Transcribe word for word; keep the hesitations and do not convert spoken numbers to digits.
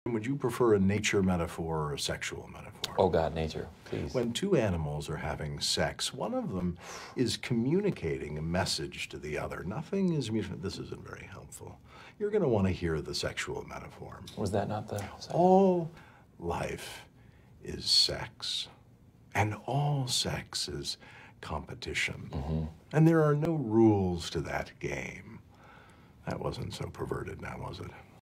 Would you prefer a nature metaphor or a sexual metaphor? Oh God, nature, please. When two animals are having sex, one of them is communicating a message to the other. Nothing is, this isn't very helpful. You're going to want to hear the sexual metaphor. Was that not the... All life is sex, and all sex is competition. Mm-hmm. And there are no rules to that game. That wasn't so perverted now, was it?